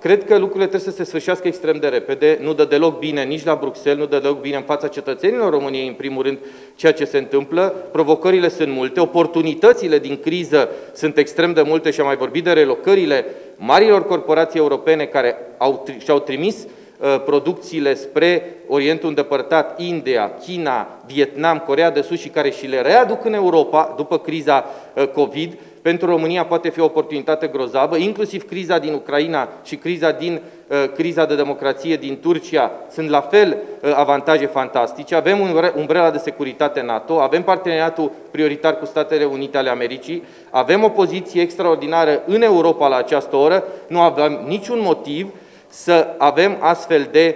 Cred că lucrurile trebuie să se sfârșească extrem de repede, nu dă deloc bine nici la Bruxelles, nu dă deloc bine în fața cetățenilor României, în primul rând, ceea ce se întâmplă. Provocările sunt multe, oportunitățile din criză sunt extrem de multe și am mai vorbit de relocările marilor corporații europene care și-au trimis producțiile spre Orientul îndepărtat, India, China, Vietnam, Coreea de Sud și care și le readuc în Europa după criza COVID. Pentru România poate fi o oportunitate grozavă, inclusiv criza din Ucraina și criza de democrație din Turcia sunt la fel avantaje fantastice. Avem umbrela de securitate NATO, avem parteneriatul prioritar cu Statele Unite ale Americii, avem o poziție extraordinară în Europa la această oră, nu avem niciun motiv să avem astfel de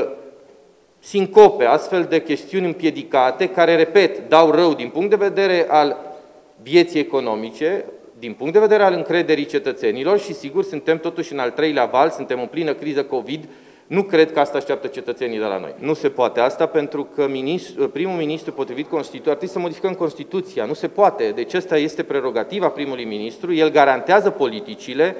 sincope, astfel de chestiuni împiedicate, care, repet, dau rău din punct de vedere al vieții economice, din punct de vedere al încrederii cetățenilor și, sigur, suntem totuși în al treilea val, suntem în plină criză COVID, nu cred că asta așteaptă cetățenii de la noi. Nu se poate asta pentru că primul ministru, potrivit Constituției, ar trebui să modificăm Constituția. Nu se poate. Deci ăsta este prerogativa primului ministru, el garantează politicile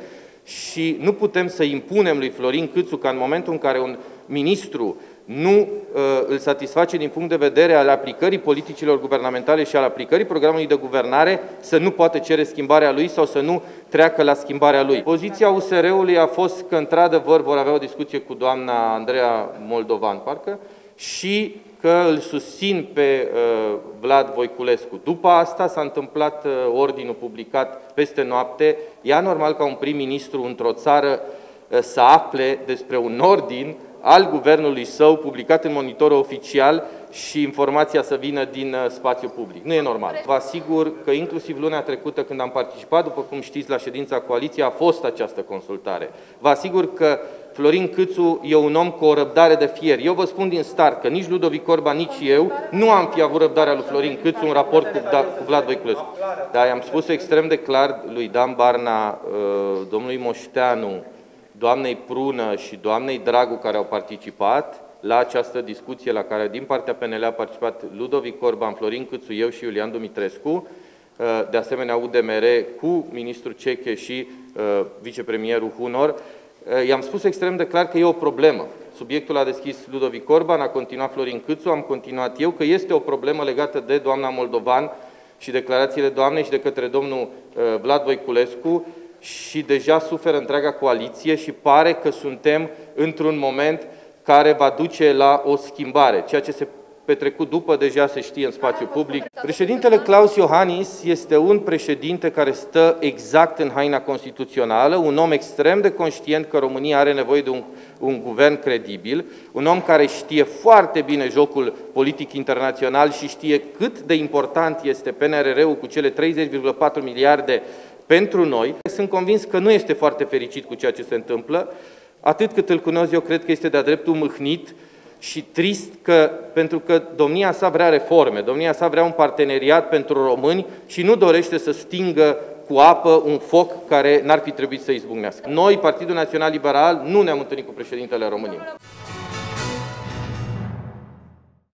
și nu putem să impunem lui Florin Câțu ca în momentul în care un ministru nu îl satisface din punct de vedere al aplicării politicilor guvernamentale și al aplicării programului de guvernare, să nu poată cere schimbarea lui sau să nu treacă la schimbarea lui. Poziția USR-ului a fost că, într-adevăr, vor avea o discuție cu doamna Andreea Moldovan, parcă, și că îl susțin pe Vlad Voiculescu. După asta s-a întâmplat ordinul publicat peste noapte. E anormal ca un prim-ministru într-o țară să afle despre un ordin al guvernului său, publicat în monitorul oficial și informația să vină din spațiu public. Nu e normal. Vă asigur că inclusiv luna trecută, când am participat, după cum știți, la ședința coaliției, a fost această consultare. Vă asigur că Florin Câțu e un om cu o răbdare de fier. Eu vă spun din start că nici Ludovic Orban, nici eu nu am fi avut răbdarea lui Florin Câțu în raport cu Vlad Voiculescu. Dar i-am spus extrem de clar lui Dan Barna, domnului Moșteanu, doamnei Prună și doamnei Dragu, care au participat la această discuție la care din partea PNL a participat Ludovic Orban, Florin Câțu, eu și Iulian Dumitrescu, de asemenea UDMR cu ministrul Ceche și vicepremierul Hunor. I-am spus extrem de clar că e o problemă. Subiectul a deschis Ludovic Orban, a continuat Florin Câțu, am continuat eu, că este o problemă legată de doamna Moldovan și declarațiile doamnei și de către domnul Vlad Voiculescu, și deja suferă întreaga coaliție și pare că suntem într-un moment care va duce la o schimbare. Ceea ce se petrecut după deja se știe în spațiu public. Președintele Klaus Iohannis este un președinte care stă exact în haina constituțională, un om extrem de conștient că România are nevoie de un guvern credibil, un om care știe foarte bine jocul politic internațional și știe cât de important este PNRR-ul cu cele 30,4 miliarde pentru noi. Sunt convins că nu este foarte fericit cu ceea ce se întâmplă. Atât cât îl cunosc eu, cred că este de-a dreptul mâhnit și trist pentru că domnia sa vrea reforme, domnia sa vrea un parteneriat pentru români și nu dorește să stingă cu apă un foc care n-ar fi trebuit să izbucnească. Noi, Partidul Național Liberal, nu ne-am întâlnit cu președintele României.